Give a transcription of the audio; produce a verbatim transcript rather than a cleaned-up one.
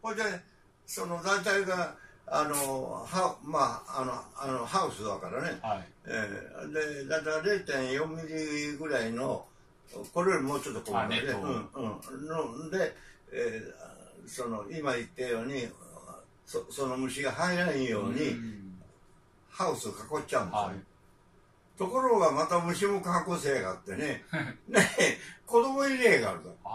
ほいでその大体があのハまああのあのハウスだからね、はい、えー、でだいたい れいてんよん ミリぐらいのこれよりもうちょっと小ぶりで、うんうんので、えー、その今言ったように そ, その虫が入らないようにハウスを囲っちゃうんですよ、はい、ところがまた虫も隠せやがってねね子供入れがあるから